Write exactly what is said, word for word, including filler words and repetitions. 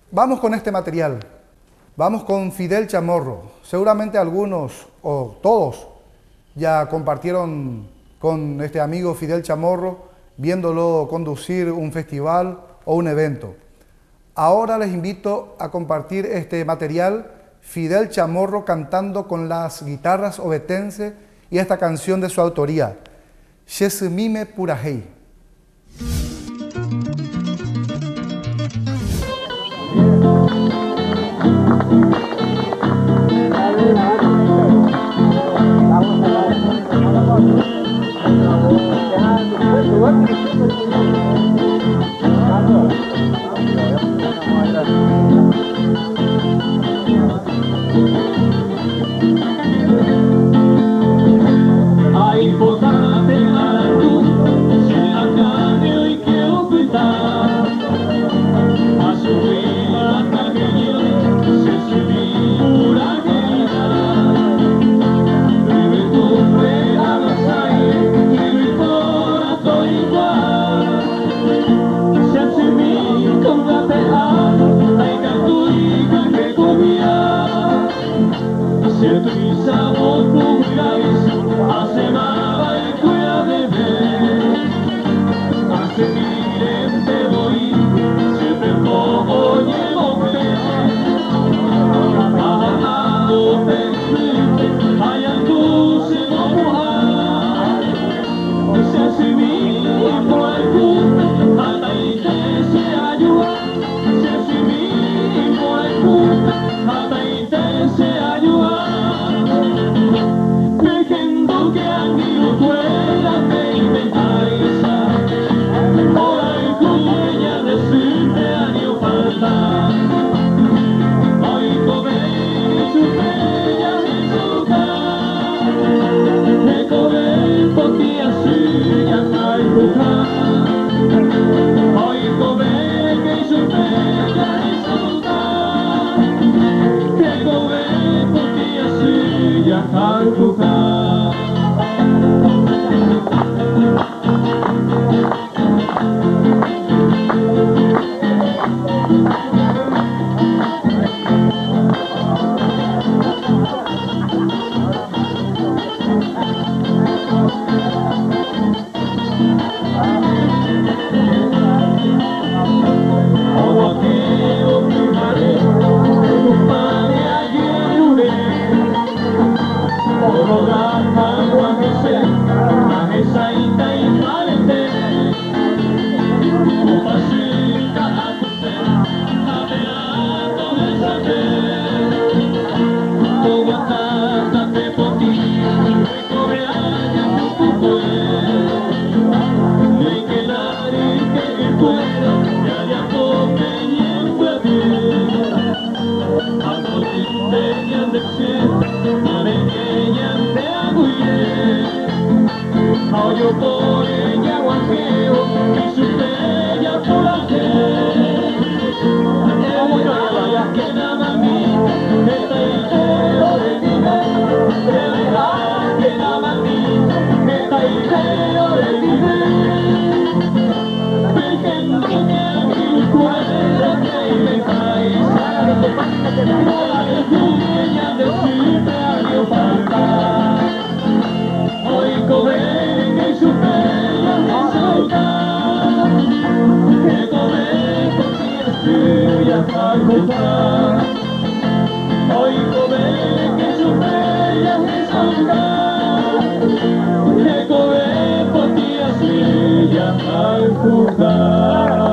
Vamos con este material. Vamos con Fidel Chamorro. Seguramente algunos o todos ya compartieron con este amigo Fidel Chamorro viéndolo conducir un festival o un evento. Ahora les invito a compartir este material, Fidel Chamorro cantando con las guitarras ovetense y esta canción de su autoría, Shesumime Purahei. Hoy come que su bella es que come por ti así ya al jugar.